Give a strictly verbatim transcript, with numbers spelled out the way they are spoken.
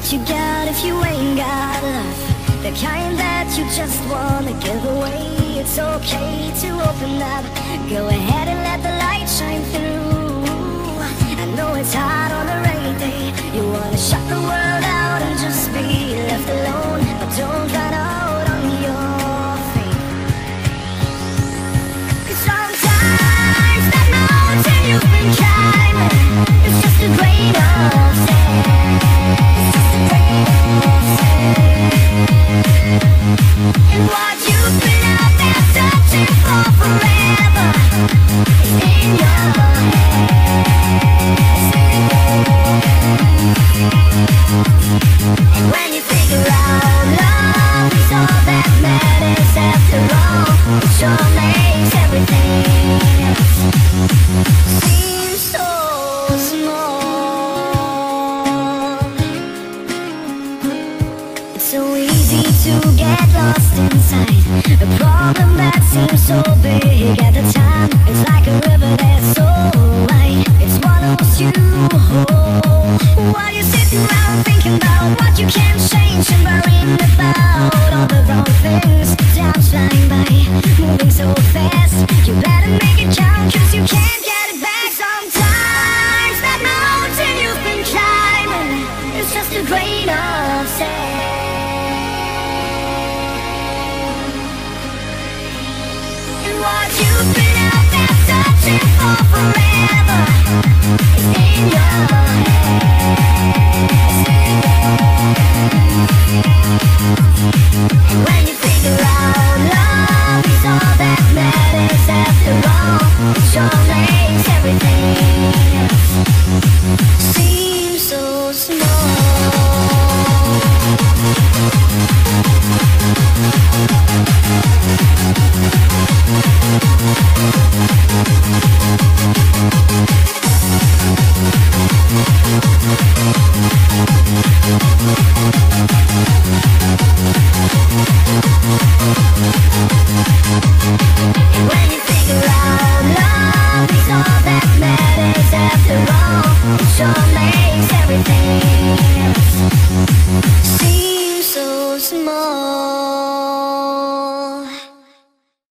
you got if you ain't got love? The kind that you just wanna give away. It's okay to open up. Go ahead and let the light shine through. I know it's hard on a rainy day. You wanna shut the world out and just be left alone, but don't run out on your faith. 'Cause sometimes that mountain you've been climbing is just a grain of sand. It's just a grain of sand. And what you've been out there searching for forever is in your head. And when you figure out love is all that matters after all, it sure makes everything else seem so small. It's so easy to get lost inside a problem that seems so big at the time. It's like a river that's so wide, it swallows you whole. While you're sitting around thinking about what you can't change and worrying about all the wrong things. Time's flying by, moving so fast. You better make it count, 'cause you can't get it back. Sometimes that mountain you've been climbing is just a grain of sand. And what you've been out there searching for forever is in your head.